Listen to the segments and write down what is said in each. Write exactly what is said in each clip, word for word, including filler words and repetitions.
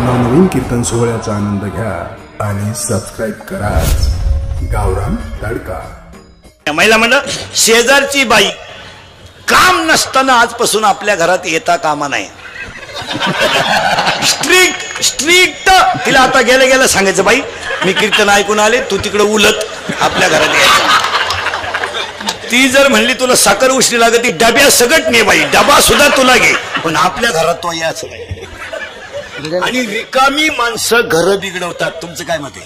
नवनवीन कीर्तन सोहळ्याचा आनंद घ्या आणि सबस्क्राईब करा गावरान तडका. महिला मंडळ शेजारची बाई काम नसताना आजपासून आपल्या घरात येता कामा नाही. स्ट्रिक्ट स्ट्रिक्ट तिला आता गेलं गेलं सांगायचं, बाई मी कीर्तन ऐकून आले, तू तिकडे उलट आपल्या घरात यायचं. ती जर म्हणली तुला साखर उष्णी लागत, ती डब्या सगट नाही बाई, डबा सुद्धा तुला घे, पण आपल्या घरात तो याच नाही. आणि रिकामी माणसं घर बिघडवतात. तुमचं काय मत आहे?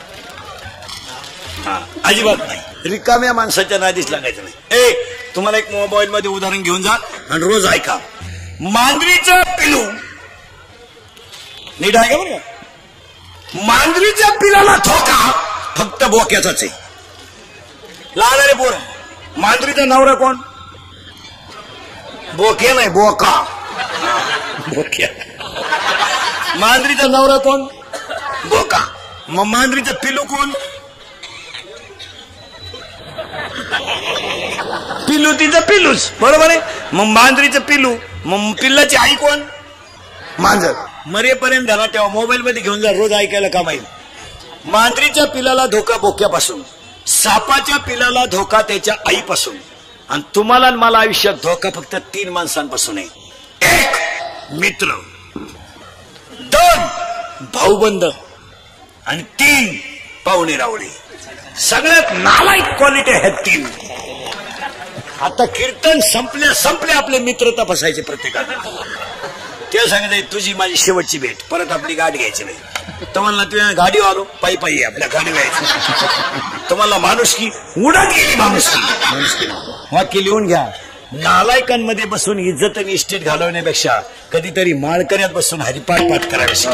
अजिबात नाही, रिकाम्या माणसाच्या नादीच लागायचं नाही. ए तुम्हाला एक मोबाईल मध्ये उदाहरण घेऊन जा आणि रोज ऐका. मांजरीचं पिलू नीट आहे का बरं? मांजरीच्या पिलाला धोका फक्त बोक्याचाच आहे. लहान रे पोर, मांजरीचा नवरा कोण? बोके नाही, बोका. बोक्या. मांजरीचा नवरा कोण? बोका. मग मांजरीचं पिलू कोण? पिलू तिचं पिलूच, बरोबर आहे. मग मांजरीचं पिलू, मग पिल्लाची आई कोण? मांजर. मरेपर्यंत झाला तेव्हा मोबाईल मध्ये घेऊन जा, रोज ऐकायला कामाईल. मांजरीच्या पिलाला धोका बोक्यापासून, सापाच्या पिलाला धोका त्याच्या आईपासून, आणि तुम्हाला आणि मला आयुष्यात धोका फक्त तीन माणसांपासून आहे. एक मित्र, दोन भाऊबंद, आणि तीन पाहुणे रावळे. सगळ्यात नालायक क्वालिटी आहेत तीन. आता कीर्तन संपल्या संपल्या आपले मित्र तपासायचे प्रत्येकाला. ते सांगायचं तुझी माझी शेवटची भेट, परत आपली गाडी घ्यायची नाही. तुम्हाला तुझ्या गाडी आलो पायी पायी आपल्या गाडी घ्यायची. तुम्हाला माणुसकी उडत गेली, माणुसकी. वाक्य लिहून घ्या. नालायकांमध्ये बसून इज्जत आणि इस्टेट घालवण्यापेक्षा कधीतरी माळकऱ्यात बसून हरिपाठ पाठ करावे.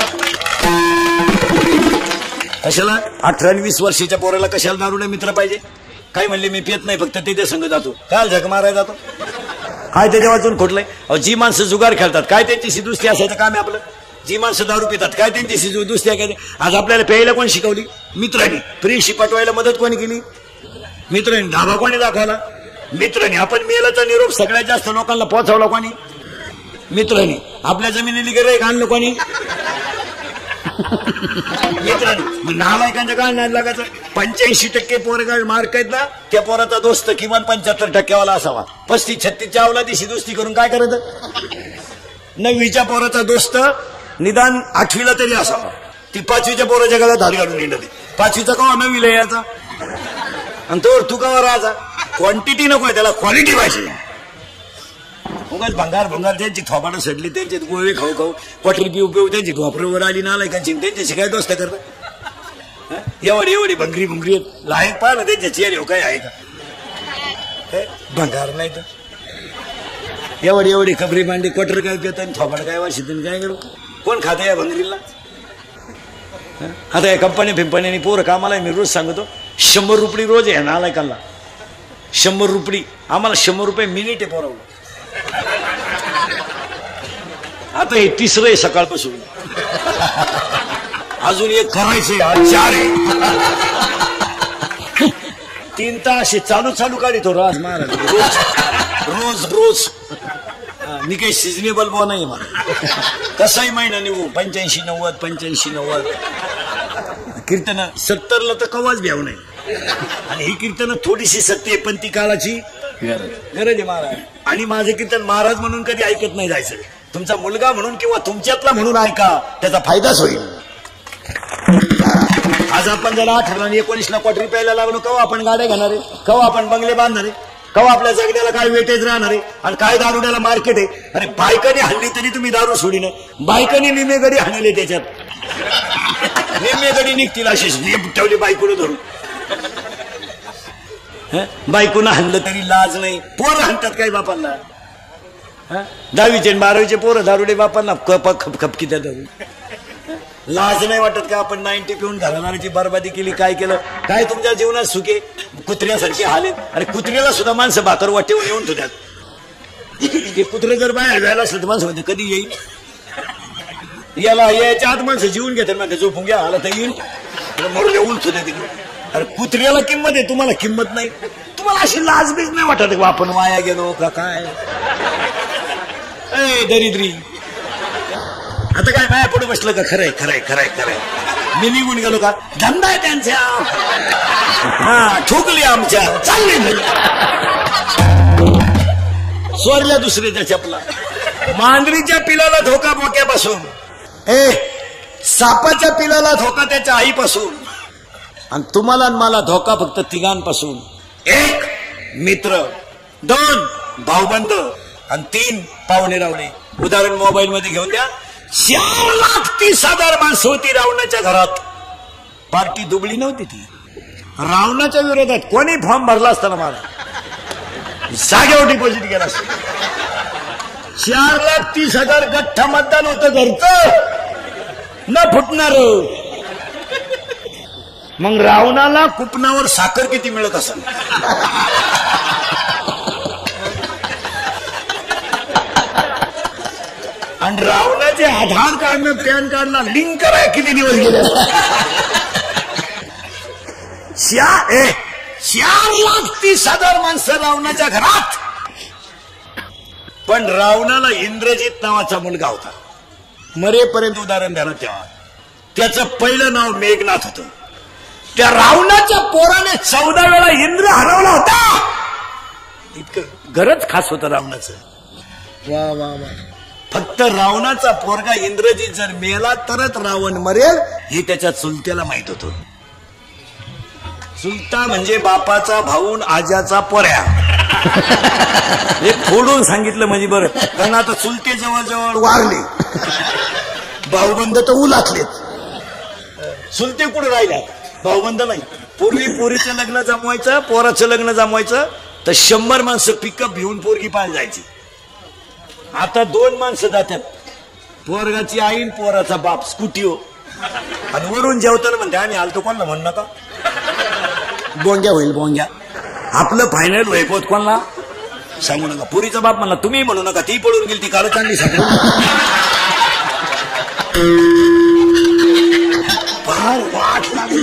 कशाला अठरा वीस वर्षाच्या पोराला कशाला दारुडे मित्र पाहिजे? काय म्हणले मी पेत नाही, फक्त ते संग जातो. काय झक मारायला जातो? काय त्याच्या वाचून खोटलंय? अहो जी माणसं जुगार खेळतात काय त्यांची दुसरी असायचं काम आहे आपलं? जी माणसं दारू पितात काय त्यांची दुसरी काय? आज आपल्याला प्यायला कोण शिकवली? मित्रांनी. प्रेशी पटवायला मदत कोणी केली? मित्रांनी. धाबा कोणी दाखवला? मित्रांनी. आपण मेलाचा निरोप सगळ्यात जास्त लोकांना पोहोचवला कोणी? मित्रांनी. आपल्या जमिनीला गिऱ्हाईक आणलं कोणी? मित्रांनी. नालायकांच्या काय नाही लागायचं? पंच्याऐंशी टक्के पोरगा मार्क आहेत ना, त्या पोराचा दोस्त किमान पंच्याहत्तर टक्केवाला असावा. पस्तीस छत्तीसच्या अवलादीशी दोस्ती करून काय करायचं? नववीच्या पोराचा दोस्त निदान आठवीला तरी असावा. ती पाचवीच्या पोराच्या गळ्यात धार घालून निघते. पाचवीचा कवा नववीला यायचा, आणि तो तू कवा राहायचा? क्वांटिटी नकोय त्याला, क्वालिटी पाहिजे. उगाच भंगार भंगार त्यांची थोपाडं सडली, त्यांचे गोळे खाऊ खाऊ क्वाटरी पिऊ पिऊ त्यांची धोपरवर आली नालायकांची, त्यांच्याशी काय दोस्त करतात? एवढी एवढी भंगरी भुंगरी लायक पाहिलं त्यांच्या चेहरे काय आहे का? भंगार नाही तर एवढी एवढी खबरी मांडी क्वाटर काय पित आणि थोपाड काय वाशी काय करू? कोण खातं या भंगरीला? आता या कंपनी फिंपनीने पोरं कामाला मी रोज सांगतो शंभर रुपये रोज आहे नालायकांना. शंभर रुपये आम्हाला शंभर रुपये मिनिट आहे पोरावलं. आता हे तिसरं आहे सकाळपासून. अजून एक करायचंय, आज चार आहे. तीन तास चालू चालू काढतो राज महाराज रोज रोज रोज. मी काही सिजनेबल बो नाही मला. कसाही महिना निघू पंच्याऐंशी नव्वद पंच्याऐंशी नव्वद कीर्तन. सत्तरला तर कवाच भ्याव नाही. आणि ही कीर्तन थोडीशी सत्य आहे, पण ती काळाची गरज आहे महाराज. आणि माझं कीर्तन महाराज म्हणून कधी ऐकत नाही जायचं. तुमचा मुलगा म्हणून किंवा तुमच्यातला म्हणून ऐका, त्याचा फायदाच होईल. आज आपण जरा अठरा आणि एकोणीसला क्वार्टरी प्यायला लागलो, कवा आपण गाड्या घेणार आहे, कवा आपण बंगले बांधणार आहे, कवा आपल्या जगण्याला काय वेटेज राहणार आहे, आणि काय दारुड्याला मार्केट आहे. अरे बायकाने हल्ली तरी तुम्ही दारू सोडीन, बायकाने निम्मे गडी हाणले त्याच्यात. निम्मे गडी निघतील अशी ठेवली बायकोनं धरून. बायकोनं हाणलं तरी लाज नाही. पोरं हाणतात काय बापांना? दहावीचे बारावीचे पोरं दारुडे बापांना कप खपकी त्या दारू. लाज नाही वाटत का? आपण नाईन्टी पिऊन घरादाराची बरबादी केली. काय केलं? काय तुमच्या जीवनात सुखे कुत्र्यासारखे हाले. अरे कुत्र्याला सुद्धा माणसं भाकर वाटेवून येऊन ठेवतात. ते कुत्रे जर बाहेर जायला असलं तर माणसं म्हणते कधी येईल. याला याच्या आत माणसं जीवन घेतात, म्हणजे झोपून घ्या आला तर येईल, मरून येऊन ठेवते तिकडे. अरे कुत्र्याला किंमत आहे, तुम्हाला किंमत नाही. तुम्हाला अशी लाज बीज नाही वाटत का आपण वाया गेलो का काय? दरिद्री आता काय माया पुढे बसलं का? खरंय खरंय खरंय खरंय. मी निघून गेलो का? धंदा आहे त्यांच्या, हा ठोकली आमच्या, चालली सोरल्या दुसरीच्या चपला. मांजरीच्या पिलाला धोका बोक्यापासून, ए सापाच्या पिलाला धोका त्याच्या आईपासून, आणि तुम्हाला आणि मला धोका फक्त तिघांपासून. एक मित्र, दोन भाऊबंद, आणि तीन पाहुणे रावणे. उदाहरण मोबाईल मध्ये घेऊन द्या. चार लाख तीस हजार माणसं होती रावणाच्या घरात. पार्टी दुबळी नव्हती ती. रावणाच्या विरोधात कोणी फॉर्म भरला असताना मला जागेवर डिपॉझिट केला असत. चार लाख तीस हजार गठ्ठा मतदान होतं घरचं, न फुटणार. मग रावणाला कुपनावर साखर किती मिळत असेल? आणि रावणाचे आधार कार्ड पॅन कार्डला लिंक कराय किती दिवस गेले? चार लाख तीस हजार माणसं रावणाच्या घरात. पण रावणाला इंद्रजित नावाचा मुलगा होता. मरेपर्यंत उदाहरण द्या ना. तेव्हा त्याचं पहिलं नाव मेघनाथ होतं. त्या रावणाच्या पोराने चौदा वेळा इंद्र हरवला होता. इतकं घरच खास होतं रावणाचं. वा वा वा. फक्त रावणाचा पोरगा इंद्रजित जर मेला तरच रावण मरेल हे त्याच्या चुलत्याला माहित होतं. चुलता म्हणजे बापाचा भाऊन आजाचा पोऱ्या. हे फोडून सांगितलं म्हणजे बरं. कारण आता चुलते जवळजवळ वारले, भाऊबंद तर उलाटलेत. चुलते कुठे राहिल्या? भाऊबंद नाही. पूर्वी पोरीचं लग्न जमवायचं, पोराचं लग्न जमवायचं तर शंभर माणसं पिकअप घेऊन पोरगी पाहायला जायची. आता दोन माणसं जातात, पोरगाची आईन पोराचा बाप स्कूटीवर, आणि वरून जेवताना म्हणते आम्ही आलतो. कोणाला म्हण नका, बोंग्या होईल बोंग्या. आपलं फायनल वैपोत कोणाला सांगू नका. पुरीचा बाप म्हणला तुम्ही म्हणू नका, ती पळून गेली, ती काळ चांगली सांग. फार वाट लागली.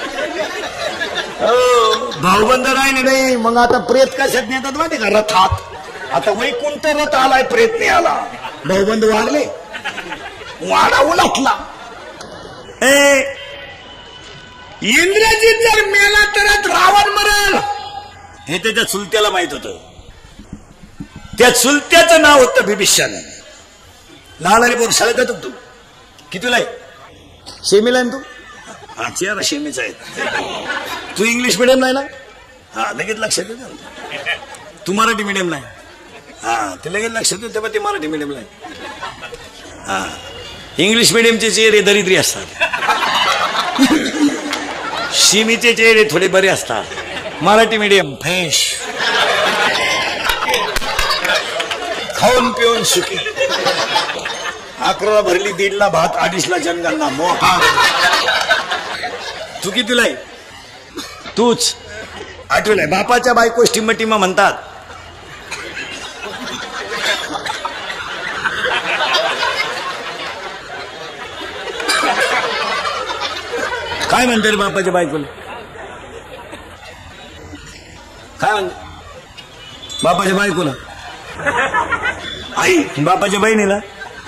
भाऊबंद राहिले नाही. मग आता प्रेत कशात नेतात माहिती का? रथात. आता वैकुंठ रथ आलाय, प्रेत नाही आला. भाऊबंद वाढले, वाडा उलटला. ए इंद्रजित जर मेला तरच रावण मरेल हे त्याच्या चुलत्याला माहित होतं. त्या चुलत्याचं नाव होतं बिभीषण. लहान आणि बोर शाळेत जातो तू. कितीला आहे? शेमीला आहे तू? हा चेहरा शेमीचा आहे. तू इंग्लिश मिडियम नाही ना? हा लगेच लक्षात येतं. तू मराठी मिडियम नाही? हा ते लगेच लक्षात येतं. तेव्हा ते मराठी मिडियमला आहे. हा इंग्लिश मिडियमचे चेहरे दरिद्री असतात, शिमीचे चेहरे थोडे बरे असतात. मराठी मीडियम फ्रेश, खाऊन पिऊन सुखी. अकराला भरली, दीडला भात, अडीचला जनगणना. मोठा तू कितीला आहे? तूच आठवलंय. बापाच्या बायको टिम्मा टिम्मा म्हणतात. काय म्हणते रे बापाच्या बायकोला? काय म्हणते बापाच्या बायकोला? आई. बापाच्या बहिणीला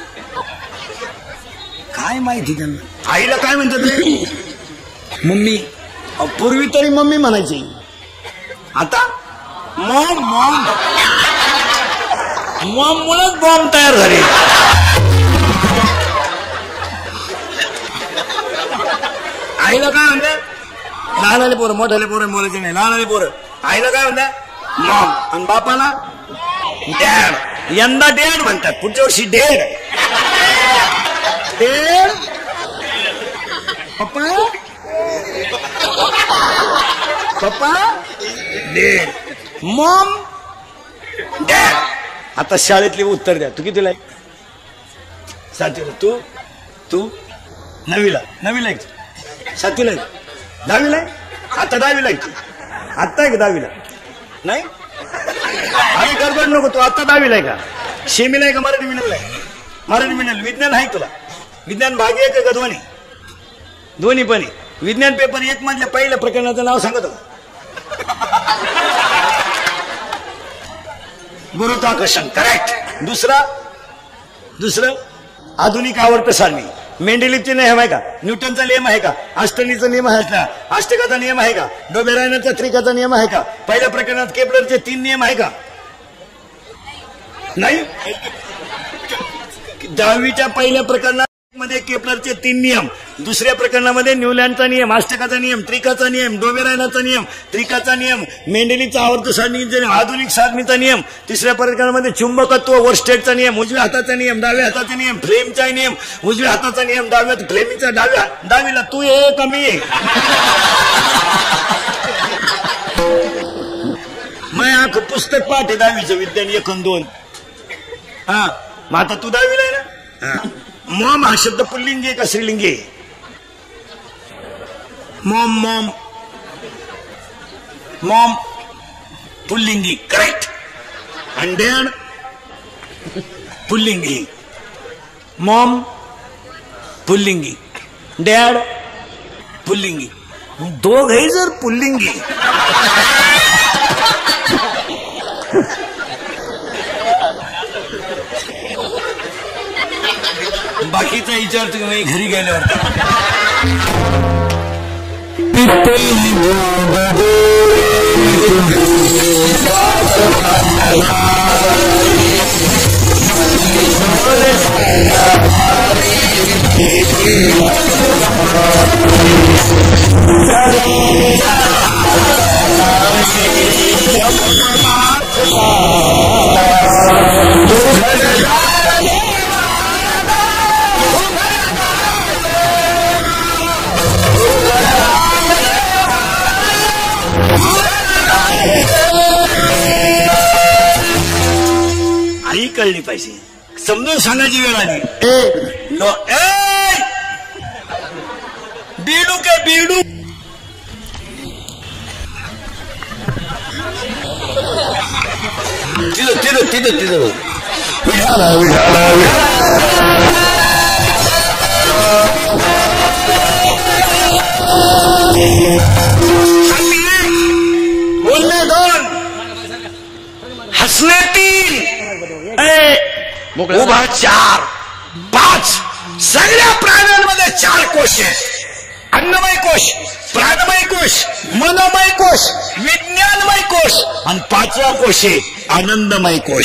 काय माहिती त्यांना? आईला काय म्हणतात रे? मम्मी. पूर्वी तरी मम्मी म्हणायची, आता मॉम. मॉम मॉम मुळेच बॉम्ब तयार झाले. आईला काय म्हणतात? लहान आले पोरं, मोठाले पोरं बोलायचे नाही. लहान आले पोरं. आईला काय म्हणतात? मॉम. आणि बापाला डॅड. यंदा डॅड म्हणतात, पुढच्या वर्षी डेड. डेड पप्पा, पप्पा डेड, मॉम डॅड. आता शाळेतली उत्तर द्या. तू कितीला आहे? सातवीला. तू तू नवीला. नवीला आहे? सातवीला आहे? दहावीला आहे? आता दहावीला आहे? आत्ता आहे का दहावीला? नाही आणि गडबड नको. तू आता दहावीला आहे का? शेमीला आहे का मराठी मिडियमला आहे? मराठी मिडियम. विज्ञान आहे तुला? विज्ञान भागी आहे का दोन्ही? दोन्ही पण आहे. विज्ञान पेपर एक मधल्या पहिल्या प्रकरणाचं नाव सांगत होता. गुरुत्वाकर्षण. करेक्ट. दुसरा दुसरं आधुनिक आवर्त सारणी. मेंडेलिवचे नियम आहे का? न्यूटनचा नियम आहे का? आस्टनीचा नियम आहे का? अष्टकाचा नियम आहे का? डोबेरायनरचा त्रिकाचा नियम आहे का? पहिल्या प्रकरणात केपलरचे तीन नियम आहे का? नाही. दहावीच्या पहिल्या प्रकरणात मध्ये केपलरचे तीन नियम, दुसऱ्या प्रकरणामध्ये न्यूलँडचा नियम, अष्टकाचा नियम, त्रिकाचा नियम, डोबेरायनरचा नियम, त्रिकाचा नियम, मेंडेलीचा आवर्त सारणीचा आधुनिक सारणीचा नियम, तिसऱ्या प्रकरणामध्ये चुंबकत्व वर्स्टेडचा नियम, उजव्या हाताचा नियम, डाव्या हाताचा नियम, फ्लेमचा नियम, उजव्या हाताचा नियम, डाव्या फ्लेमीचा डाव्या डावीला तू ये कमी ये. मैं आख पुस्तक पाठ आहे दहावीचं विज्ञान एक अन दोन. हा मग आता तू दहावीला आहे ना. मॉम हा शब्द पुल्लिंगी आहे का स्त्रीलिंगी आहे? मॉम मॉम मॉम पुल्लिंगी करेक्ट. आणि डॅड पुल्लिंगी. मॉम पुल्लिंगी, डॅड पुल्लिंगी. दोघही जर पुल्लिंगी बाकीचा विचार तुम्ही घरी गेल्यावर. आई कळली पाहिजे, समजून सांगायची वेळ आली. ए लो ए बीडू के बीडू तिथं तिथं तिथं तिथं विठाला विठाला बोलणे दोन, हसणे तीन, उभा चार, पाच. सगळ्या प्राण्यांमध्ये चार कोश आहेत. अन्नमय कोश, प्राणमय कोश, मनोमय कोश, विज्ञानमय कोश आणि पाचवा कोश आहे आनंदमय कोश.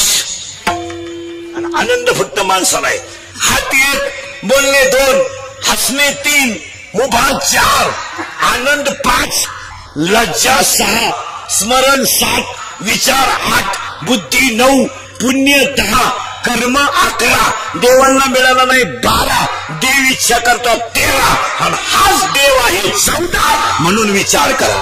आणि आनंद फक्त माणसाला आहे. हाती एक, बोलणे दोन, हसणे तीन, उभा चार, आनंद पाच, लज्जा सहा, स्मरण सात, विचार आठ, बुद्धी नऊ, पुण्य दहा, कर्म अकरा, देवांना मिळाला नाही बारा, देव इच्छा करतो तेरा, आणि हाच देव आहे चौदा. म्हणून विचार करा.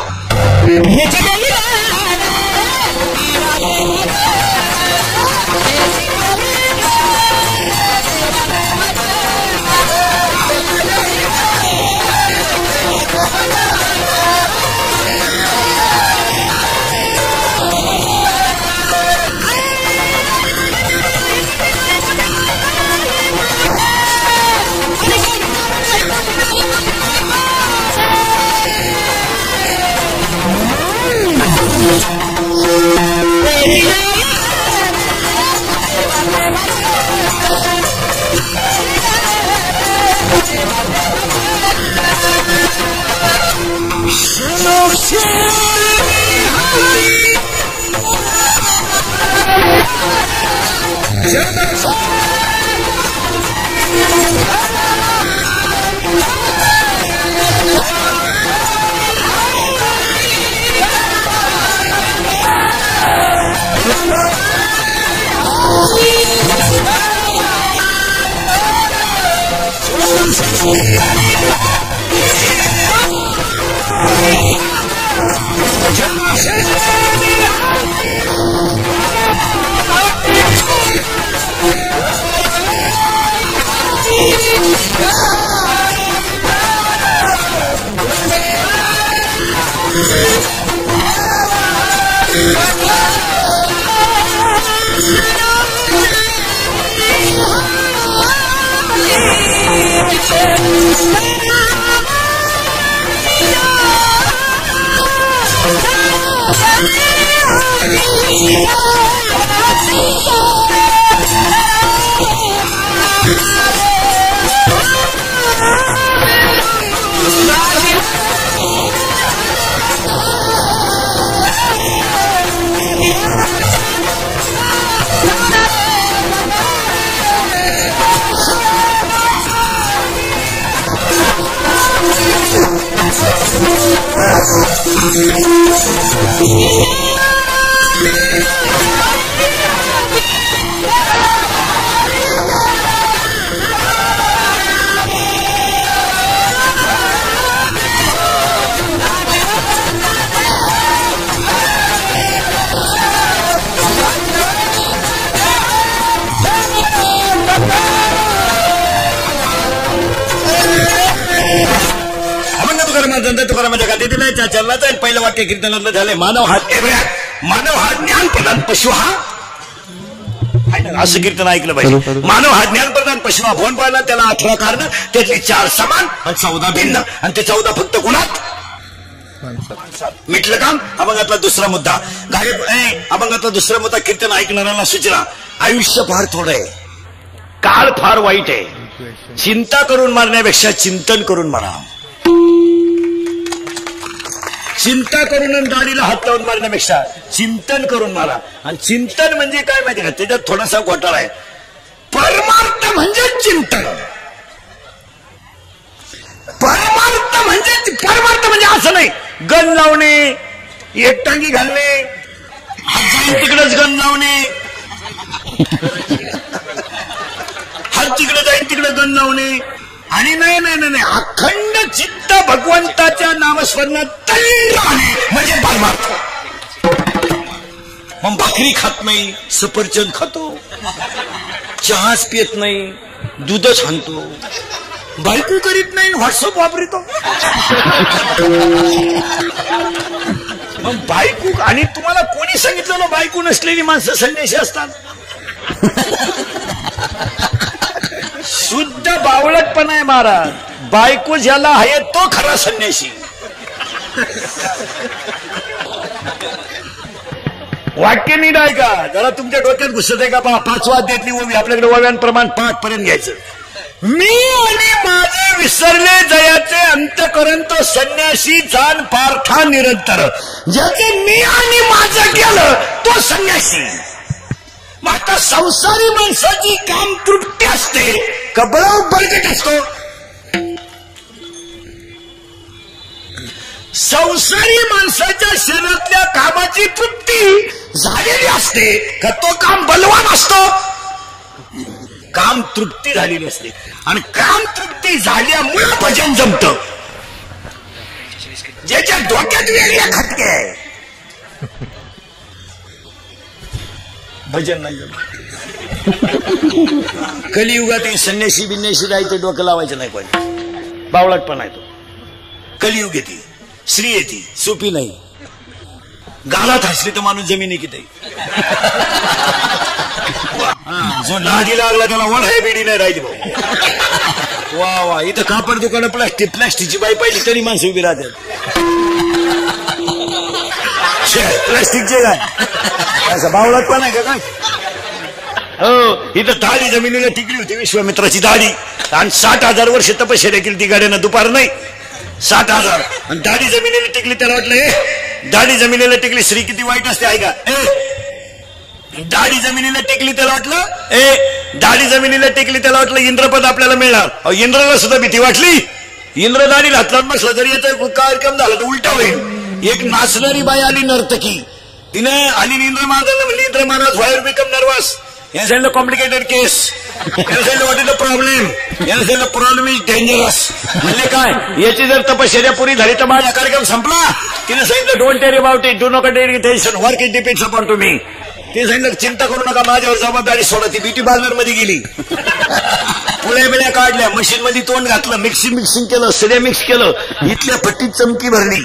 Yeah. तुकारामाच्या गादीत नाही चालला जाईल. पहिलं वाक्य कीर्तनातलं झालंय, मानव हा मानव हा ज्ञान प्रधान पशु हा, असं कीर्तन ऐकलं पाहिजे. मानव हा ज्ञान प्रधान पशु हा. फोन पाहिला त्याला अठरा कारण, त्यातली चार समान आणि चौदा भिन्न, आणि ते चौदा फक्त गुणात मिटलं काम. अभंगातला दुसरा मुद्दा गायब अभंगातला दुसरा मुद्दा कीर्तन ऐकणाऱ्याला सूचना. आयुष्य फार थोडं आहे, काळ फार वाईट आहे. चिंता करून मारण्यापेक्षा चिंतन करून मारा. चिंता करून दाढीला हात लावून मारण्यापेक्षा चिंतन करून मारा. आणि चिंतन म्हणजे काय माहिती का, त्याच्यात थोडासा घोटाळा आहे. परमार्थ म्हणजे चिंतन. परमार्थ म्हणजे परमार्थ म्हणजे असं नाही गण लावणे, एकटांगी घालणे, तिकडेच गण लावणे, हात तिकडे जाईल तिकडे गण लावणे, आणि नाही नाही नाही अखंड चित्त भगवंताच्या नामस्मरणात तल्लीन राहणे म्हणजे परमार्थ. मग भाकरी खात नाही, सफरचंद खातो, चहाच पित नाही, दूधच हाणतो, बायको करीत नाही, व्हॉट्सअप वापरतो. मग बायको, आणि तुम्हाला कोणी सांगितलं ना बायको नसलेली माणसं संन्यासी असतात? शुद्ध बावळटपणा आहे महाराज. बायको ज्याला आहे तो खरा संन्यासी. वाक्य नीट आहे का, जरा तुमच्या डोक्यात घुसत आहे का? पहा, पाचवा अध्यायातली ओवी आपल्याकडे ओव्यांप्रमाण पाठ पर्यंत घ्यायचं. मी आणि माझे विसरले जयाचे अंतकरण तो संन्यासी जाण पार्था निरंतर. ज्याचे मी आणि माझं केलं तो संन्यासी. आता संसारी माणसाची काम तृप्ती असते का बळाव बळकट असतो? संसारी माणसाच्या शरीरातल्या कामाची तृप्ती झालेली असते का तो काम बलवान असतो? काम तृप्ती झालेली असते, आणि काम तृप्ती झाल्यामुळे भजन जमतं. ज्याच्या डोक्यात वेगळ्या खटके आहे भजन नाही जमत. कलियुगात संन्यासी बिन्यासी राहायचं, डोकं लावायचं नाही कोणी, बावळटपणा आहे तो. कलियुग येते, स्त्री येते, सोपी नाही. गालात हसली तर माणूस जमिनी किती. जो नादी लागला त्याला वळाय बिडी नाही राहिली भाऊ. वा वा, इथं कापड दुकानं प्लास्टिक प्लास्टिकची बाई पाहिजे तरी माणसं उभी राहतात. प्लास्टिकचे काय असं बावळटपणा आहे का काय? हो, इथं दाढी जमिनीला टिकली होती विश्वामित्राची दाढी, आणि साठ हजार वर्ष तपश्चर्या केली ती गाड्यानं, दुपार नाही साठ हजार, आणि दाढी जमिनीला टिकली. त्याला वाटलं ए दाढी जमिनीला टिकली, स्त्री किती वाईट असते आहे का? ए दाढी जमिनीला टिकली, त्याला वाटलं ए दाढी जमिनीला टिकली त्याला वाटलं इंद्रपद आपल्याला मिळणार. इंद्राला सुद्धा भीती वाटली. इंद्र दाढी घातला बसला जरी याचा कार्यक्रम झाला तर उलटा होईल. एक नाचणारी बाई आली नर्तकी, तिने आली इंद्र महाराजांना म्हणली, Indra Maharaj why become nervous, या सांगितलं कॉम्प्लिकेटेड केस, याला सांगितलं व्हॉट इज द प्रॉब्लेम, याला सांगितलं प्रॉब्लेम इज डेंजरस. म्हणले काय, याची जर तपश्चर्या पुरी झाली तर माझा कार्यक्रम संपला. तिने सांगितलं don't tarry about it, do not tarry tension, work it depends upon to me. तिने सांगितलं चिंता करू नका, माझ्यावर जबाबदारी सोडा. ती ब्युटी पार्लर मध्ये गेली, पुळ्या बिळ्या काढल्या, मशीन मध्ये तोंड घातलं, मिक्सिंग मिक्सिंग केलं, सगळ्या मिक्स केलं, इथल्या फट्टीत चमकी भरली.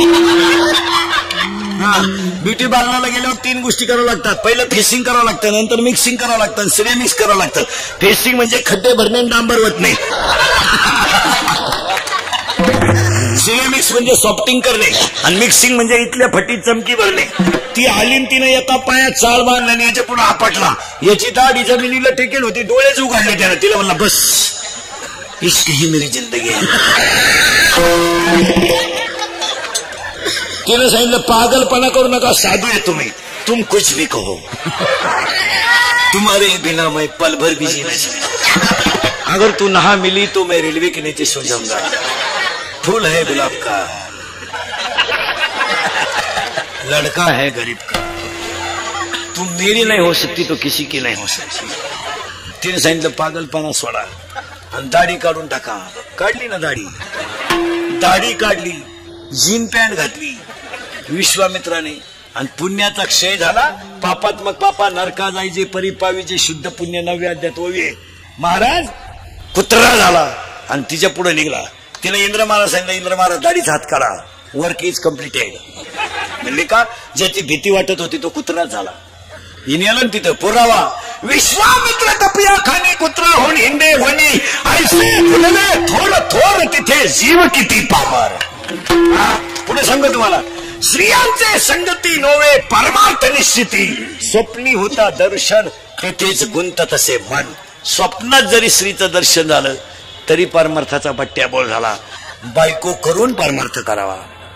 ब्युटी पार्लरला गेल्यावर तीन गोष्टी करावं लागतात. पहिलं फेसिंग करावं लागतं, नंतर मिक्सिंग करावं लागतं, सगळे मिक्स करावं लागतं. फेसिंग म्हणजे खड्डे भरणे, डांबर होत नाही. सगळे मिक्स म्हणजे सॉफ्टिंग करणे, आणि मिक्सिंग म्हणजे इथल्या फटीत चमकी भरणे. ती आलीन तिने येता पायात चाळ बांधला आणि याच्या पुढे आपटला. याची दाढी जमिनीला टेकेल होती, डोळेच उघडले त्यानं. तिला म्हणला बस इश्क ही मेरी जिंदगी है. तिने सांगितलं पागलपणा करू नका, साधू आहे तुम्ही, तुम कुछ भी कहो, तुम्हारे बिना मैं पल भर भी जी नहीं सकता. अगर तू नहा मिली तो मैं रेलवे के नीचे सो जाऊंगा. फूल है गुलाब का, लड़का है गरीब का, तू मेरी नहीं हो सकती तो किसी की नहीं हो सकती. तिने सांगितलं पागलपणा सोडा आणि दाढी काढून टाका. काढली ना दाढी, दाढी काढली, जीन पॅन्ट घातली विश्वामित्राने आणि पुण्याचा क्षय झाला. पापात मग पापा नरका जायचे परिपावीचे शुद्ध पुण्य नव्हे अध्यात ओवे. महाराज कुत्रा झाला आणि तिच्या पुढे निघला. तिने इंद्र महाराज सांगितलं, इंद्र महाराज दाढीच हात काढा, वर्क इज कम्प्लिटेड. म्हणले का? ज्याची भीती वाटत होती तो कुत्रा झाला. हिने आलं तिथं पुरावा, विश्वामित्र तपिया खाणे कुत्रा होऊन हिंडे वणी ऐसे फुलले थोर थोर तिथे जीव किती पामर. पुढे सांगतो तुम्हाला, स्त्रियांचे संगती नोवे परमार्थ निश्चिती, स्वप्नी होता दर्शन तेथेच गुंत तसे मन. स्वप्नात जरी स्त्रीचं दर्शन झालं तरी परमार्थाचा बट्ट्याबोळ झाला. बायको करून परमार्थ करावा.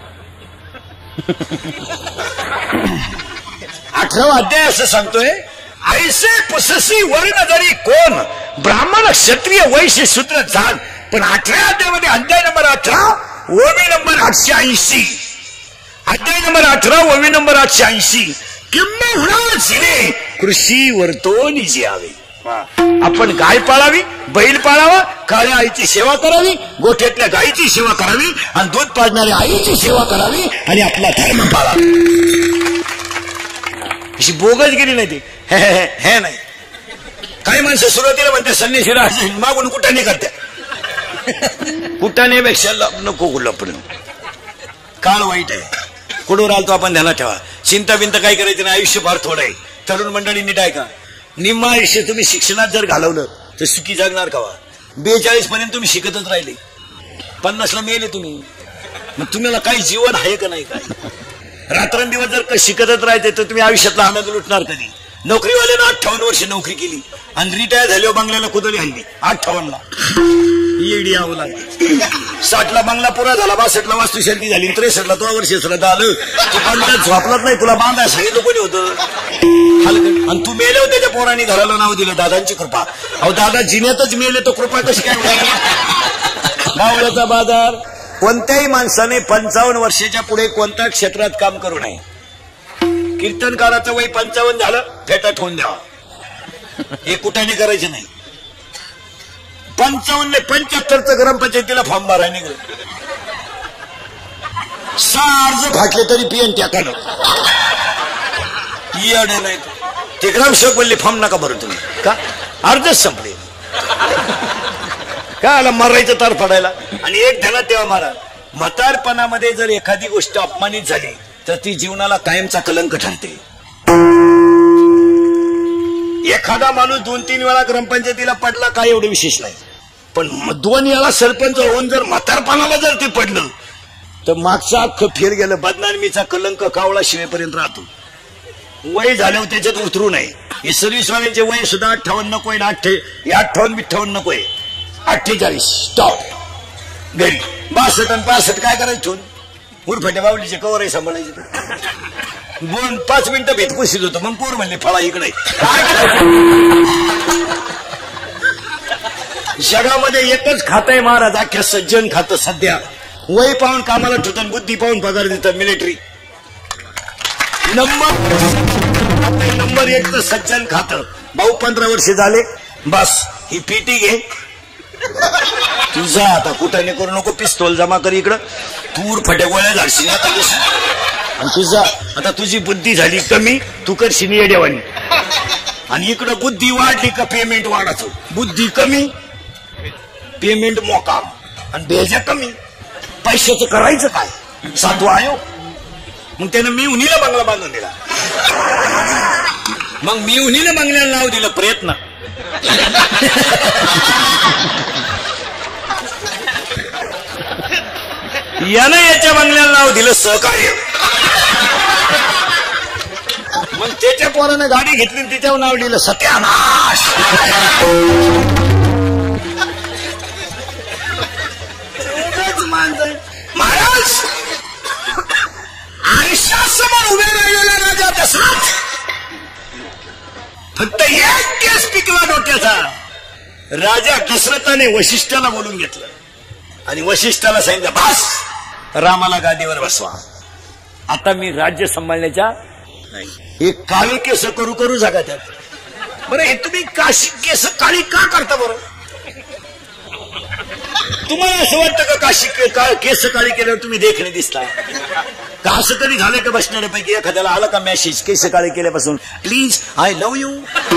अठरावा अध्याय असं सांगतोय, ऐसे पुससी वर्ण जरी कोण ब्राह्मण क्षत्रिय वैश्य शूद्र झाल. पण अठरा अध्यायामध्ये अध्याय नंबर अठरा ओवी नंबर आठशे ऐंशी अध्याय नंबर अठरा ओवी नंबर आठशे ऐंशी किंबहुना जिने कृषी वर्तोनी जियावे. आपण गाय पाळावी, बैल पाळावा, काळ्या आईची सेवा करावी, गोठ्यातल्या गायीची सेवा करावी आणि दूध पाजणाऱ्या आईची सेवा करावी आणि आपला धर्म पाळावा. अशी बोगस गेली नाही ती. हे नाही, काही माणसं सुरुवातीला म्हणते संन्यासी राहायचे, मागून कुठाने करते. कुठानेपेक्षा नको लपड. काळ वाईट आहे, कुठून राहतो आपण ध्यानात ठेवा. चिंता बिंता काय करायचं नाही, आयुष्य फार थोडं आहे. तरुण मंडळी नीट आहे का, निम्मा आयुष्य तुम्ही शिक्षणात जर घालवलं तर सुखी जगणार का? बेचाळीस पर्यंत तुम्ही शिकतच राहिले, पन्नासला मेले तुम्ही. मग तुम्हाला काही जीवन आहे का नाही? काय रात्रंदिवस जर शिकतच राहायचे तर तुम्ही आयुष्यातला आनंद लुटणार कधी? नोकरीवाल्यानं अठ्ठावन्न वर्ष नोकरी केली आणि रिटायर झाल्यावर बंगल्याला कुदळी हल्ली अठ्ठावन्नला येडी यावं लागली. साठला बंगला पुरा झाला, बासष्टला वास्तुशांती झाली, त्रेसष्टला तो वर्ष श्रद्धा आलं. तू बंगल्यात झोपलाच नाही, तुला बांधाय सांगितलं कोणी होतं? आणि तू मेले होते, त्या पोरांनी घराला नाव दिलं दादांची कृपा. अहो दादा जिन्यातच मेले तो कृपा कशी काय? गावड्याचा बाजार. कोणत्याही माणसाने पंचावन्न वर्षाच्या पुढे कोणत्या क्षेत्रात काम करू नये. कीर्तनकाराचं वय पंचावन्न झालं, फेटा ठेवून द्यावा. हे कुठाने करायचे नाही. पंचावन्न पंच्याहत्तरचं ग्रामपंचायतीला फॉर्म भराय निघलं, सहा अर्ज फाटले तरी पियन त्याकानं येडे नाही. ते ग्रामसेवक बोलले फॉर्म नका भरू तुम्ही. का? अर्जच संपले. काय आला मरायचं तार पडायला. आणि एक ध्यानात तेव्हा महाराज, म्हातारपणामध्ये जर एखादी गोष्ट अपमानित झाली तर ती जीवनाला कायमचा कलंक ठरते. एखादा माणूस दोन तीन वेळा ग्रामपंचायतीला पडला काय एवढं विशेष नाही, पण दोन वेळा सरपंच होऊन जर म्हातारपणाला जर ते पडलं तर मागचं अख्खं फेर गेलं. बदनामीचा कलंक कावळा शिवेपर्यंत राहतो. वय झाल्यावर त्याच्यात उतरू नये. हे सर्व्हिसवाल्यांचे वय सुद्धा अठ्ठावन्न नकोय ना, अठ्ठे अठ्ठावन्न बिठ्ठावन्न नकोय, अठ्ठेचाळीस स्टॉप. घरी बासष्ट आणि पासष्ट काय करायचं? उरफट्या बावलीचे कवरही सांभाळायचे. दोन पाच मिनिटं भेटकुशीत होतं, मग पोर म्हणले फळा इकडे. जगामध्ये एकच खात आहे महाराज, अख्ख्या सज्जन खातं सध्या. वय पाहून कामाला ठेवतात, बुद्धी पाहून पगार देतात मिलिटरी. नंबर नंबर एक तर सज्जन खातं. भाऊ पंधरा वर्ष झाले, बस ही पीटी घे, तुझा आता कुठाने करू नको, पिस्तोल जमा कर इकडं, तूर फट्या गोळ्या झाडशील आता. आणि तुझा आता तुझी बुद्धी झाली कमी, तू करशील येड्यावानी. आणि इकडं बुद्धी वाढली का पेमेंट वाढायचं. बुद्धी कमी, पेमेंट मोकाम आणि बेजा कमी. पैशाचं करायचं काय? सातवा आयोग. मग त्यानं मी उन्हीला बंगला बांधून दिला. मग मी उन्हीला बंगल्याला नाव दिलं प्रयत्न. यानं याच्या बंगल्याला नाव दिलं सहकार्य. मग त्याच्या पोरानं गाडी घेतली, तिच्यावर नाव दिलं सत्यानाश. महाराज आयुष्यासमोर उभे राहिलेला राजा दशरथ फक्त एक केस पिकला डोक्याचा. राजा दशरथाने वशिष्ठाला बोलून घेतलं आणि वशिष्ठाला सांगितलं, बस रामाला गादीवर बसवा. आता मी राज्य सांभाळण्याच्या नाही. हे काळे केस करू करू जागा त्यात. बरं हे तुम्ही काशी केस काळी का करता बरं? तुम्हाला असं वाटतं का काशी केस काळी केल्यावर तुम्ही देखणे दिसता का? असं कधी झालं का बसणाऱ्यापैकी एखाद्याला आला का मेसेज केस काळे केल्यापासून प्लीज आय लव्ह यू?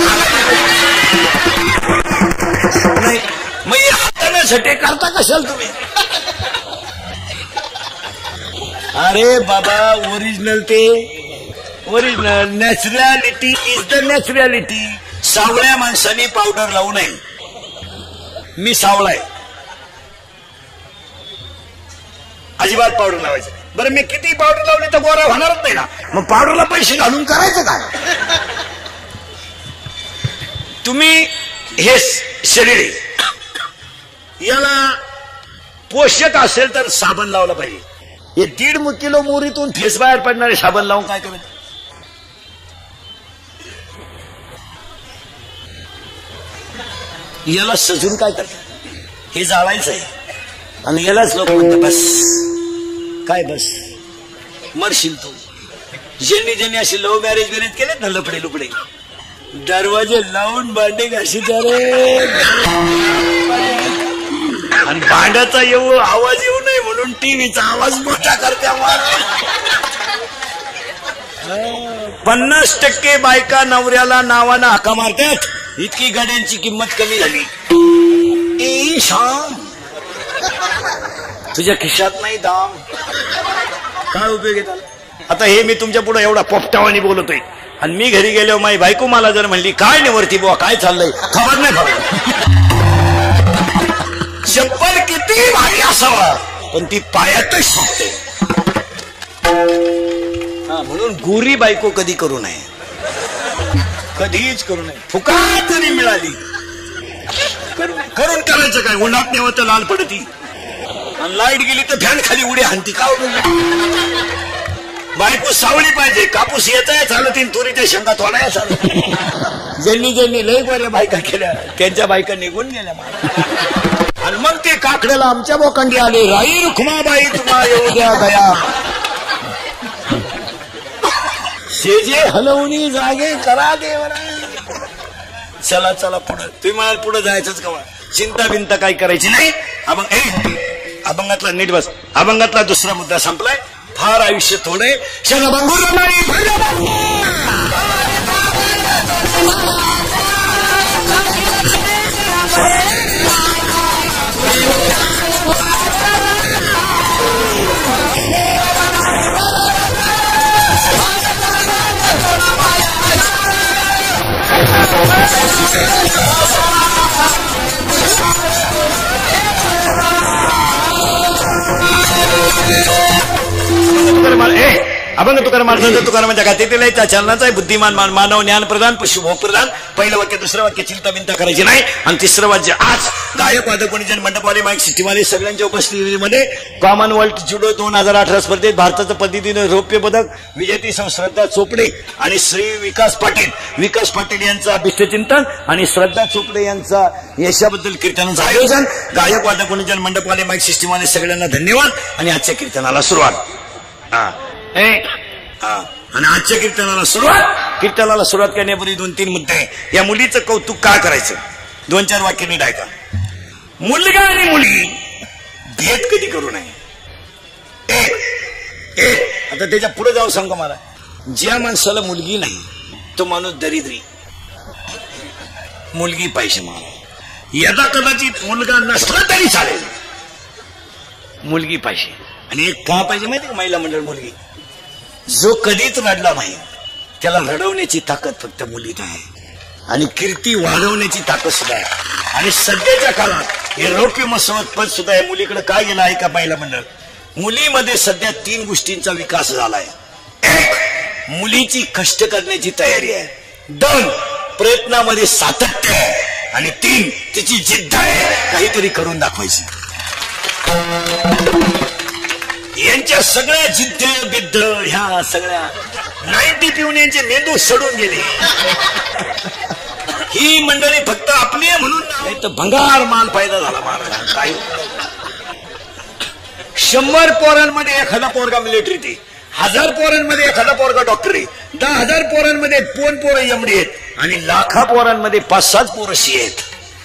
नाही. मग हे हाताळण्यासाठी करता कशाल तुम्ही? अरे बाबा ओरिजिनल ते original naturality is the naturality. सावळ्या माणसाने पावडर लावू नये. मी सावळा आहे, अजिबात पावडर लावायचं. बरं मी किती पावडर लावली तर गोरा होणारच नाही ना. मग पावडरला पैसे घालून करायचं काय? तुम्ही हे शरीर आहे, याला पोषक असेल तर साबण लावला पाहिजे. हे दीड किलो मोरीतून फेस बाहेर पडणारे साबण लावून काय करायचं? याला सजून काय करतात? हे जाळायचं आहे आणि यालाच लोक म्हणतात बस काय बस मरशील तू. ज्यांनी ज्यांनी असे लव्ह मॅरेज बिरेज केलेत ना लपडे लुपडे दरवाजे लावून भांडे घाशी रे. आणि भांड्याचा येऊ आवाज येऊ नये म्हणून टीव्हीचा आवाज मोठा करते. पन्नास टक्के बायका नवऱ्याला नावानं हाका मारतात. इतकी गाड्यांची किंमत कमी झाली. ए शाम तुझ्या खिशात नाही दाम. काय उपयोग आहे? आता हे मी तुमच्या पुढे एवढा पोपटावानी बोलतोय आणि मी घरी गेलो माझी बायको मला जर म्हणली काय नाही वरती बुवा काय चाललंय खबर नाही खबर. चप्पल किती भारी असावा पण ती पायातच सुटते. म्हणून गोरी बायको कधी करू नये, कधीच करू नये. फुकाट जरी मिळाली करून करायचं काय? उन्हात नेव तर लाल पडती आणि लाईट गेली तर फॅन खाली उडी हाणती. का बायको सावळी पाहिजे. कापूस येताय चालत तुरीच्या शेंगा तोडाया चालत. ज्यांनी ज्यांनी लय बऱ्या बायका केल्या त्यांच्या बायका निघून गेल्या. आणि मग ते काकड्याला आमच्या बोकांडी आले. राई रुक्माबाई तुम्हा येऊ द्या गया शेजे हलवणी जागे करा देवरा. चला चला पुढं. तुम्ही मला पुढे जायचंच का? चिंता बिंता काही करायची नाही. अभंग ए अभंगातला नीट बस. अभंगातला दुसरा मुद्दा संपलाय. फार आयुष्य थोडे अभंग तुकाराम महाराज तुकारामांच्या गाथेतील आहे. त्या चलनाचा बुद्धिमान मानव ज्ञान प्रदान पशुभोग प्रदान. पहिलं वाक्य दुसरं वाक्य चिंता बिंता करायची नाही. आणि तिसरं वाक्य आज गायक वादक कोणीजन मंडपवाले माईक सिस्टीमवाले सगळ्यांच्या उपस्थितीमध्ये कॉमनवेल्थ जुडो दोन हजार अठरा स्पर्धेत भारताचं पद्धतीनं रौप्य पदक विजेती सौ श्रद्धा चोपडे आणि श्री विकास पाटील विकास पाटील यांचं अभिष्टचिंतन आणि श्रद्धा चोपडे यांचा यशाबद्दल कीर्तनाचं आयोजन. गायक वादक कोणीजन मंडपवाले माईक सिस्टीमवाले सगळ्यांना धन्यवाद. आणि आजच्या कीर्तनाला सुरुवात. हा आणि आजच्या कीर्तनाला सुरुवात कीर्तनाला सुरुवात करण्यापूर्वी दोन तीन मुद्दे. या मुलीचं कौतुक का करायचं? दोन चार वाक्य नीट ऐका. मुलगा आणि मुलगी भेद कधी करू नये. आता त्याच्या पुढे जाऊ सांगा मला. ज्या माणसाला मुलगी नाही तो माणूस दरिद्री. मुलगी पाहिजे मला. यदा कदाचित मुलगा नसला तरी चालेल, मुलगी पाहिजे. आणि एक का पाहिजे माहिती का? महिला मंडळ मुलगी. जो कधीच रडला नाही त्याला रडवण्याची ताकद फक्त मुलीत आहे आणि कीर्ती वाढवण्याची ताकद सुद्धा आहे. आणि सध्याच्या काळात हे रौप्य महोत्सवात पद सुद्धा आहे मुलीकडे काय गेलं आहे का? महिला मंडळ. मुलीमध्ये सध्या तीन गोष्टींचा विकास झालाय. एक, मुलीची कष्ट करण्याची तयारी आहे. दोन, प्रयत्नामध्ये सातत्य आहे. आणि तीन, तिची जिद्द आहे काहीतरी करून दाखवायची. यांच्या सगळ्या जिद्द बिद्द ह्या सगळ्या नाईन्टी पिऊन यांचे मेंदू सडून गेले. ही मंडळी फक्त आपली म्हणून नाही तर भंगार माल फायदा झाला महाराज. काही शंभर पोरांमध्ये एखादा पोरगा मिलिटरीत आहे. हजार पोरांमध्ये एखादा पोरगा डॉक्टर आहे, दहा हजार पोरांमध्ये दोन पोरं एमडी आहेत आणि लाखा पोरांमध्ये पाच सात पोरं सी आहेत.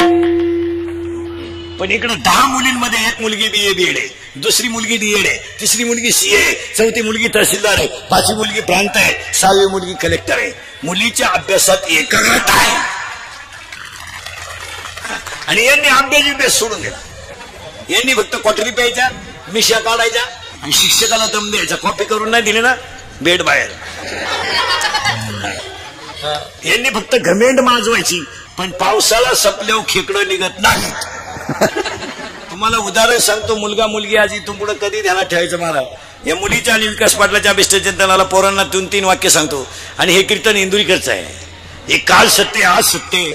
पण इकडे दहा मुलींमध्ये एक मुलगी बी ए बी एड आहे, दुसरी मुलगी डी एड आहे, तिसरी मुलगी सी ए, चौथी मुलगी तहसीलदार आहे, पाचवी मुलगी प्रांत आहे, सहावी मुलगी कलेक्टर आहे. मुलीच्या अभ्यासात एकाग्रता आहे आणि यांनी अभ्यास अभ्यास सोडून दिला. यांनी फक्त क्वाटरी प्यायच्या, मिशा काढायच्या आणि शिक्षकाला दम द्यायचा. कॉपी करून नाही दिले ना बेड बाहेर. यांनी फक्त घमेंड माजवायची, पण पावसाळा संपल्यावर खेकडं निघत नाही. तुम्हाला उदाहरण सांगतो, मुलगा मुलगी आज इथून पुढे कधी ध्यानात ठेवायचं मला. या मुलीच्या आणि विकास पाटलाच्या अभिष्टचिंतनाला पोरांना दोन तीन वाक्य सांगतो आणि हे कीर्तन इंदुरीकरचं आहे. हे काल सत्य, आज सत्य,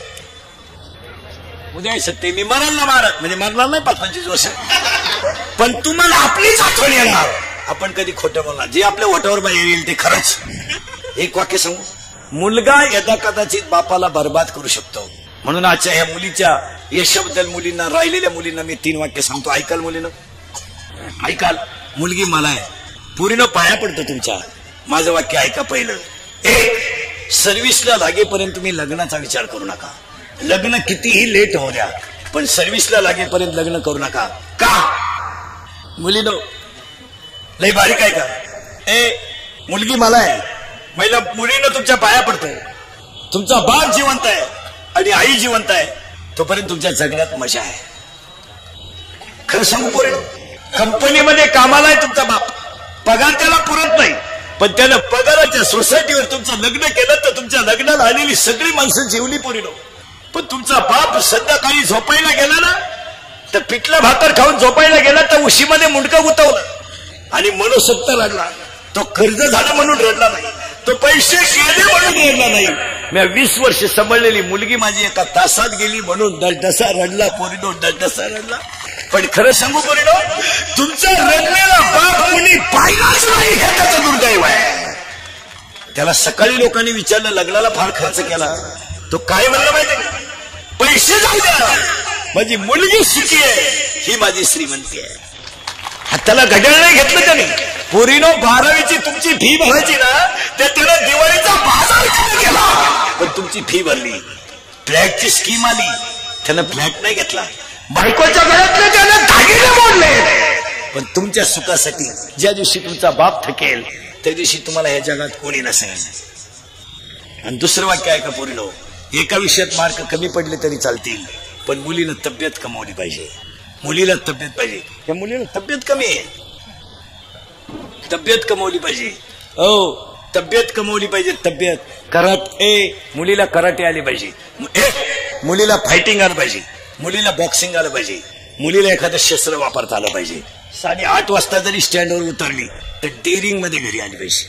उद्या सत्य. मी मराल ना महाराज म्हणजे मरणार नाही पाच पंचवीस वर्ष, पण तुम्हाला आपलीच आठवण येणार. आपण कधी खोटं बोलणार, जे आपल्या ओठावर बाहेर येईल ते खरंच. एक वाक्य सांगू, मुलगा यदा कदाचित बापाला बर्बाद करू शकतो. म्हणून आजच्या ह्या मुलीच्या यशाबद्दल मुलींना, राहिलेल्या मुलींना मी तीन वाक्य सांगतो. ऐकाल मुलीनं, ऐकाल. मुलगी मला आहे, पुरीनं पाया पडतो तुमच्या. माझं वाक्य ऐका पहिलं. एक, सर्व्हिसला लागेपर्यंत तुम्ही लग्नाचा विचार करू नका. लग्न कितीही लेट होऊ द्या, पण सर्व्हिसला लागेपर्यंत लग्न करू नका. का? मुलीनं लय बारीक आहे का? ए, मुलगी मला आहे, महिला मुलीनं तुमच्या पाया पडतो. तुमचा बाप जिवंत आहे आणि आई जिवंत आहे, तोपर्यंत तुमच्या जगण्यात मजा आहे. खरं सांगू पोरे, कंपनीमध्ये कामाला आहे तुमचा बाप, पगार त्याला पुरत नाही, पण त्यानं पगाराच्या सोसायटीवर तुमचं लग्न केलं तर तुमच्या लग्नाला आलेली सगळी माणसं जेवली पोरीनो. पण तुमचा बाप संध्याकाळी झोपायला गेला ना, तर पिठलं भाकर खाऊन झोपायला गेला तर उशीमध्ये मुंडकं गुतवलं आणि मनसोक्त रडला. तो कर्ज झाला म्हणून रडला नाही, तो पैसे गेले म्हणून रडला नाही. मी वीस वर्ष सांभाळलेली मुलगी माझी एका तासात गेली म्हणून दसदसा रडला पोरीनो, दसदसा रडला. पण खरं सांगू पोरीनो, तुमचा रडलेला बाप कोणी पाहिलाच नाही, हे त्याचं दुर्दैव आहे. त्याला सकाळी लोकांनी विचारलं, लग्नाला फार खर्च केला, तो काय म्हणलं माहिती? पैसे जाऊ द्या, माझी मुलगी सुखी आहे, ही माझी श्रीमंती आहे. त्याला घड्याळ नाही घेतलं त्याने. पोरीनो, बारावीची तुमची फी भरायची ना, ते त्यानं दिवाळीचा बाजार केला, पण तुमची फी भरली. फ्लॅटची स्कीम आली, त्यानं फ्लॅट नाही घेतला. बायकोच्या गळ्यातले त्यानं दागिने मोडले, पण तुमच्या सुखासाठी ज्या दिवशी तुमचा बाप थकेल त्या दिवशी तुम्हाला या जगात कोणी नसेल. आणि दुसरं वाक्य आहे का पोरीनो, एका विषयात मार्क कमी पडले तरी चालतील, पण मुलीनं तब्येत कमावली पाहिजे. मुलीला तब्येत पाहिजे. या मुलीला तब्येत कमी आहे, तब्येत कमावली पाहिजे. हो, तब्येत कमावली पाहिजे. तब्येत कराटे, ए मुलीला कराटे आले पाहिजे, ए मुलीला फायटिंग आलं पाहिजे, मुलीला बॉक्सिंग आलं पाहिजे, मुलीला एखादं शस्त्र वापरता आलं पाहिजे. साडे आठ वाजता जरी स्टँडवर उतरली तर डेअरिंग मध्ये घरी आली पाहिजे.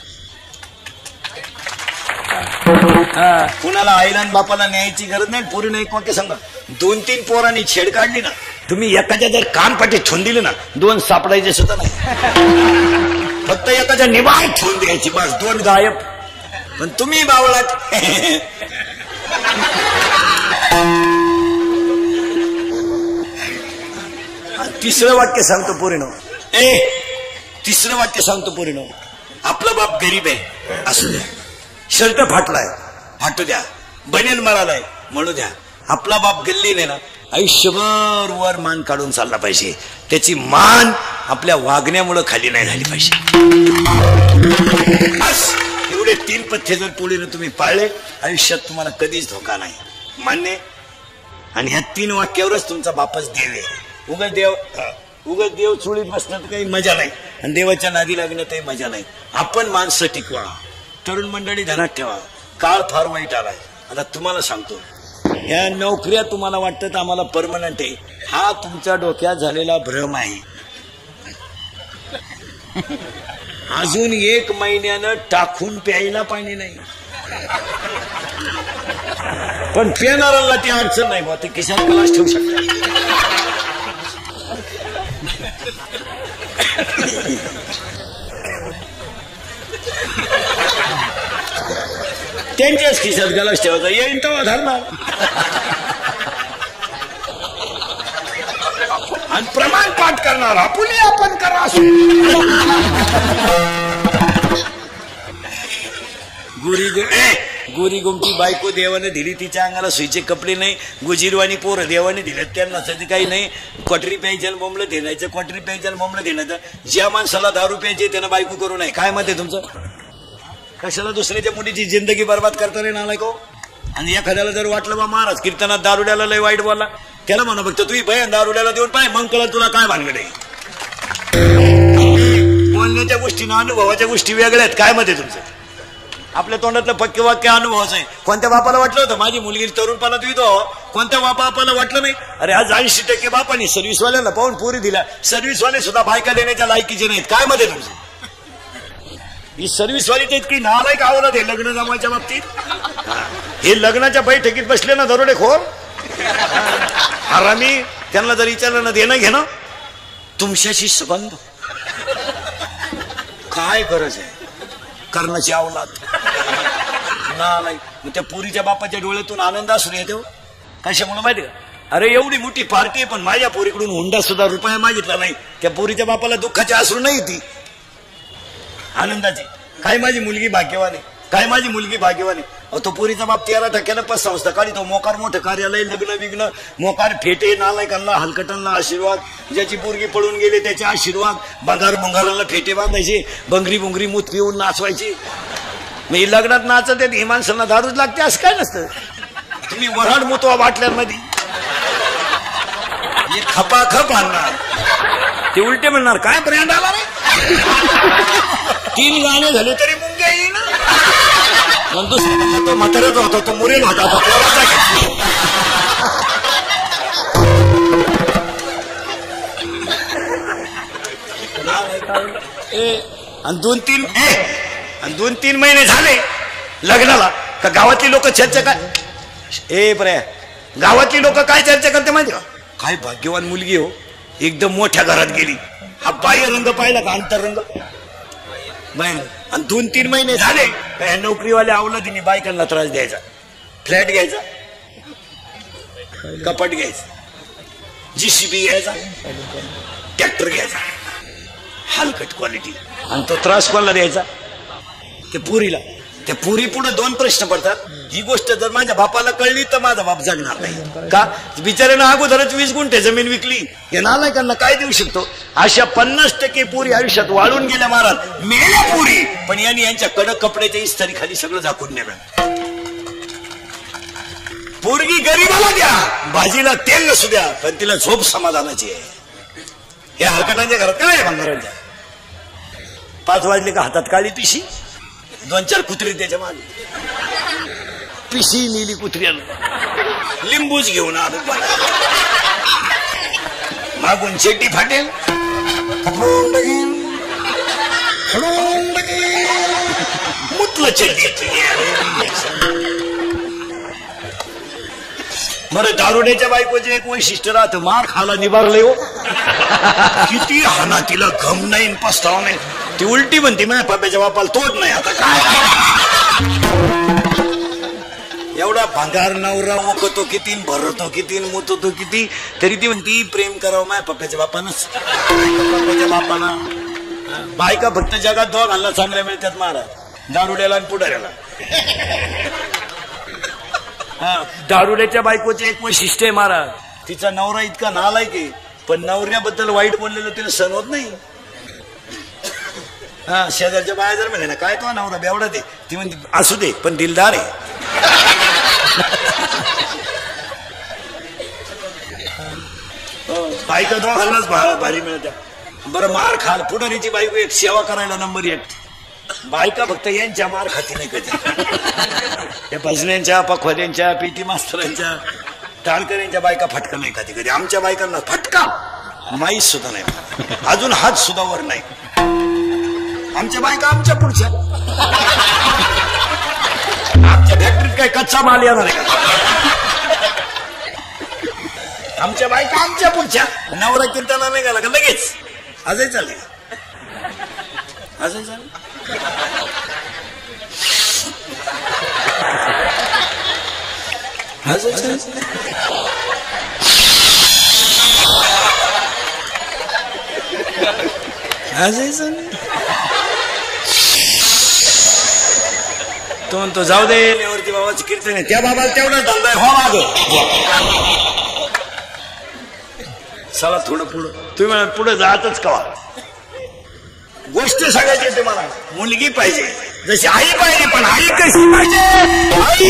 कुणाला आईला बापाला न्यायची गरज नाही. पोरीनं एक वाक्य सांगा, दोन तीन पोरांनी छेड काढली ना, तुम्ही एखाद्या जर कानपाटी ठेवून दिली ना, दोन सापडायचे सुद्धा नाही. फक्त एखाद्या निवार ठेवून द्यायची, बस दोन गायब. पण तुम्ही बावळात. तिसरं वाक्य सांगतो पोरीनो, ए तिसरं वाक्य सांगतो पोरीनो, आपला बाप गरीब आहे असू द्या, शर्ट फाटलाय फाटू द्या, बनेन मळालाय म्हणू द्या, आपला बाप गल्ली नाही ना, आयुष्यभर वर मान काढून चालला पाहिजे. त्याची मान आपल्या वागण्यामुळे खाली नाही झाली पाहिजे. एवढे तीन पथ्य जर पोळीनं तुम्ही पाळले, आयुष्यात तुम्हाला कधीच धोका नाही. मान्य? आणि ह्या तीन वाक्यावरच तुमचा बापच देव आहे. उगाच देव उगाच देव चुळीत बसण्यात काही मजा नाही आणि देवाच्या नादी लागण्यातही मजा नाही. आपण माणसं टिकवा. तरुण मंडळी ध्यानात ठेवा, काळ फार वाईट आलाय. आता तुम्हाला सांगतो, या नोकऱ्या तुम्हाला वाटतं आम्हाला परमनंट आहे, हा तुमच्या डोक्यात झालेला भ्रम आहे. अजून एक महिन्यानं टाकून प्यायला पाणी नाही, पण पिणाऱ्याला ती अडचण नाही. बा ते किशात कलाश ठेवू शकतात. त्यांच्याच खिशात गलास ठेवायचा, येईन तेव्हा धरणार. आणि प्रमाण पाठ करणार, आपण आपण करा. गुरी गु ए गोरी गोमटी बायको देवाने दिली, तिच्या अंगाला सुईचे कपडे नाही. गुजीरवाणी पोरं देवाने दिले, त्यांना सध्या काही नाही. क्वाटरी प्यायच्या बोंबलं देण्याचं, क्वाटरी प्यायच्या बोंबलं देण्याचं. ज्या माणसाला दारू प्यायचे त्यानं बायको करू नये. काय मत आहे तुमचं? कशाला दुसऱ्याच्या मुलीची जिंदगी बर्बाद करता रे नालायक हो. आणि एखाद्याला जर वाटलं बा महाराज कीर्तनात दारुड्याला लय वाईट बोलला, त्याला म्हणा फक्त तुम्ही भयन दारुड्याला देऊन पाय, मग कळलं तुला काय भानगड आहे. बोलण्याच्या गोष्टी ना अनुभवाच्या गोष्टी वेगळ्या आहेत. काय मत आहे तुमचं? आपल्या तोंडातलं पक्के वाक्य अनुभवाचं आहे. कोणत्या बापाला वाटलं होतं माझी मुलगी तरुणपणात विधवा? कोणत्या बापाला वाटलं नाही? अरे आज ऐंशी टक्के बापांनी सर्व्हिसवाल्याला पाहून पोरी दिला. सर्व्हिसवाले सुद्धा बायका देण्याच्या लायकीचे नाहीत. काय मत आहे तुमचं? ही सर्व्हिसवाली तर इतकी नालायक आवडत आहे लग्न जमायच्या बाबतीत. हे लग्नाच्या बैठकीत बसले ना दरोडेखोर हरामी, त्यांना जर विचारलं ना देणं घेणं तुमच्याशी संबंध काय गरज आहे कर्णाची अवलाद नालायक. मग त्या पुरीच्या बापाच्या डोळ्यातून आनंद असू येतो कशामुळे माहिती का? अरे एवढी मोठी पार्टी आहे पण माझ्या पोरीकडून हुंडा सुद्धा रुपया मागितला नाही. त्या पोरीच्या बापाला दुःखाची अश्रू नाही ती आनंदाची. काय माझी मुलगी भाग्यवानी, काय माझी मुलगी भाग्यवानी. तो पोरीचा बाप तेरा टक्क्यानं पतसंस्था काढी, तो मोकार मोठं कार्यालय लग्न विग्न मोकार फेटे नालायकांना हलकटांना आशीर्वाद. ज्याची पोरगी पळून गेले त्याचे आशीर्वाद. बंगार बंगारांना फेटे बांधायचे, बंगरी बुंगरी मूत पिऊन नाचवायची. मी लग्नात नाचत येत ही माणसांना दारूच लागते असं काय नसतं. तुम्ही वराड मुतवा बाटल्यांमध्ये खपा खप आणणार, ते उलटे म्हणणार काय ब्रँड आला रे. तीन गाणे झाले तरी मुंग्या येईना. म्हणतो तो म्हाताऱ्याचा होता, तो मुरेल होता. आणि दोन तीन आणि दोन तीन महिने झाले लग्नाला का गावातली लोक चर्चा काय ए पर्या गावातली लोक काय चर्चा करते माहिती का? काय भाग्यवान मुलगी हो, एकदम मोठ्या घरात गेली. हा बाह्य रंग पाहिला का अंतरंग बाहेर. आणि दोन तीन महिने झाले का नोकरीवाल्या अवलादीने बायकांना त्रास द्यायचा. फ्लॅट घ्यायचा, कपाट घ्यायचा, जीसीबी घ्यायचा, ट्रॅक्टर घ्यायचा, हलकट क्वालिटी. आणि तो त्रास कोणाला द्यायचा? ते पुरीला. त्या पुरी पुढे दोन प्रश्न पडतात. ही गोष्ट जर माझ्या बापाला कळली तर माझा बाप जगणार नाही का? बिचाऱ्यानं अगोदरच वीस गुंठे जमीन विकली. या नालायकांना काय देऊ शकतो? अशा पन्नास टक्के पुरी आयुष्यात वाळून गेल्या महाराज, मेल्या पुरी. पण यांनी यांच्या कडक कपड्याच्या इस्तारी खाली सगळं झाकून नेलं. पोरगी गरीबाला द्या, भाजीला तेल नसू द्या, पण तिला झोप समाधानाची आहे. या हलकटांच्या घरात काय आहे बंगारांच्या? पाच वाजले का हातात काळी पिशी, दोन चार कुत्री त्याच्या मागे. पिशी नेली कुत्र्यानं, लिंबूच घेऊन आलो मागून चेटी फाटेल, मुतलं चेटी. बरं दारुड्याच्या बायकोचे एक वैशिष्ट्य राहतं, मार खाला निभारले हो. किती हाना तिला घम नाही पस्ताव नाही. ती उलटी म्हणते माझ्या पप्याच्या बापाला तोड नाही. आता काय एवढा भंगार नवरा ओकतो किती, भरतो किती, मुततो किती, तरी ती म्हणती प्रेम करावं माझ्या पप्याच्या बापानच. पप्याच्या बापाला बायका फक्त जगात दोघांना चांगल्या मिळतात महाराज, दारुड्याला आणि पुढाऱ्याला. हा दारुड्याच्या बायकोचे एक वैशिष्ट्य आहे महाराज, तिचा नवरा इतका नालायक आहे पण नवऱ्याबद्दल वाईट बोललेलं तिला सहन होत नाही. हा शेजारच्या बाया जर म्हणले ना काय तो नवरा बेवडा दे, ती म्हणते असू दे पण दिलदार आहे. बायका दोघांनाच भारी मिळत्या. बरं मार खाल पुढारीची बायको एक सेवा करायला नंबर एक. बायका फक्त यांच्या मार खाती नाही कधी. त्या भजन्यांच्या, पखवाद्यांच्या, पीटी मास्तरांच्या, टाळकऱ्यांच्या बायका फटका नाही खाती कधी. आमच्या बायकांना फटका माहीत सुद्धा नाही, अजून हात सुद्धा वर नाही. आमच्या बायका आमच्या पुढच्या, आमच्या फॅक्टरीत काय कच्चा माल येणार आहे का? आमच्या बायका आमच्या पुढच्या. नवरा कीर्तना नाही गेला का लगेच आजही चालले, आजही चालले. आजही चालले. आजही चालले. तो म्हणतो जाऊ दे वरती बाबाची कीर्तन आहे, त्या बाबाला तेवढा धंदा आहे, हो माग चला थोडं पुढं. तुम्ही म्हणा पुढे जातच कवा. गोष्ट सगळ्याची येते मला. मुलगी पाहिजे जशी आई पाहिजे, पण आई कशी पाहिजे.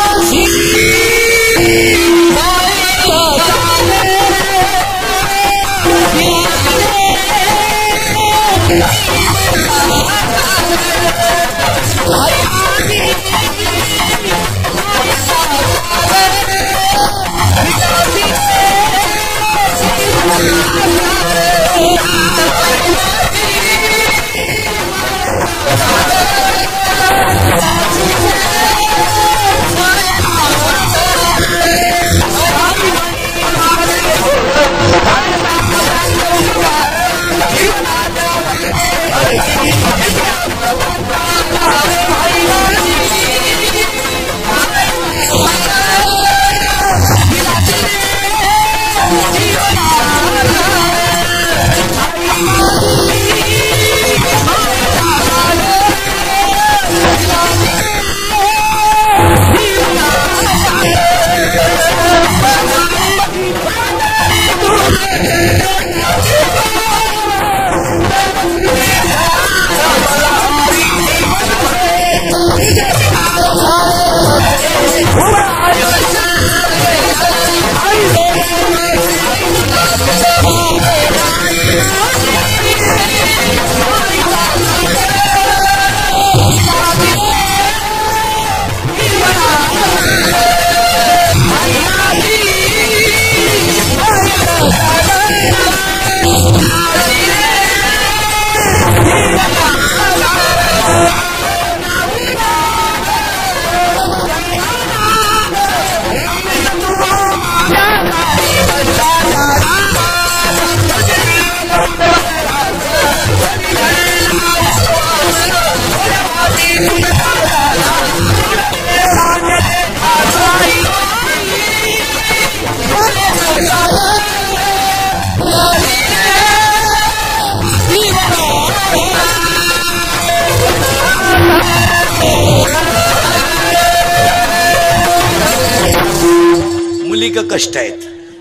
मुलीक कष्ट आहेत,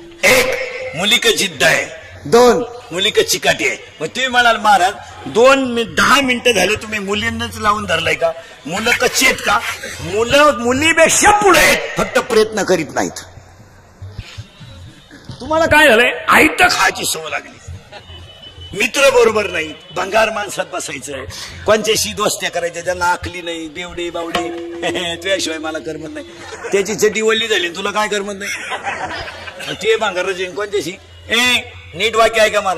एक मुलीक जिद्द आहे, दोन मुलीक चिकाटी आहे. मग तुम्ही म्हणाल महाराज दोन दहा मिनिटं झाले तुम्ही मुलींनाच लावून धरलाय का? मुलं कच्ची आहेत का? मुलं मुलीपेक्षा पुढे आहेत, फक्त प्रयत्न करीत नाहीत. तुम्हाला काय झालंय? आयतं खायची सवय लागली, मित्र बरोबर नाही, भंगार माणसात बसायचं, कोणच्याशी दोस्त्या करायच्या ज्यांना आखली नाही, बेवडे बावडे, तुझ्याशिवाय मला करमत नाही. त्याची चटी वल्ली झाली तुला काय करमत नाही, ते भंगाराची कोणच्याशी. ए नीट वाक्य आहे का मला?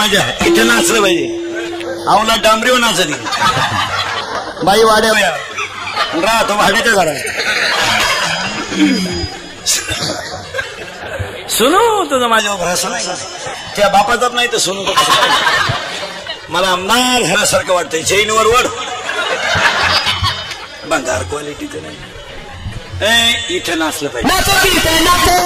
माझ्या इथं नाचलं पाहिजे. आवला डांबरीवर नाचली बाई वाड्यावया राहतो भाड्याच्या घरात. सुनू तुझं माझ्यावर भरोसा नाही. त्या बापाचाच नाही तर सुनू तर मला आमदार घरासारखं वाटतंय. चैनवर वड बंगार क्वालिटीचं नाही. ए इथं नाचलं पाहिजे.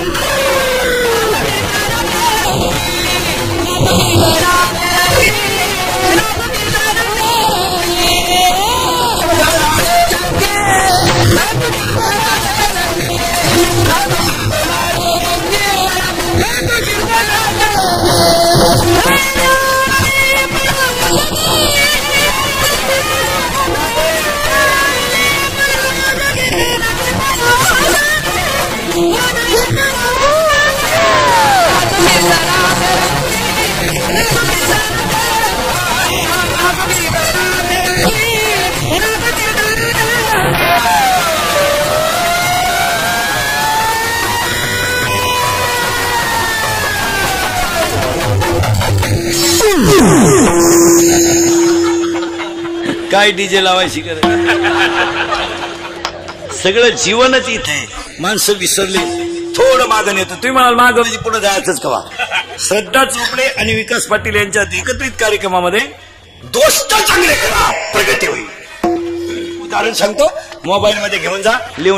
काय डीजे लावायची गरज. सगळं जीवनच इथे आहे. माणसं विसरली. थोडं मागं येतो. तुम्ही म्हणाल मागं म्हणजे पुढे जायचंच कवा. श्रद्धा चोपडे आणि विकास पाटील यांच्या एकत्रित कार्यक्रमामध्ये दोस्त चांगले करा प्रगती होईल. उदाहरण सांगतो. मोबाईल मध्ये घेऊन जा लिहून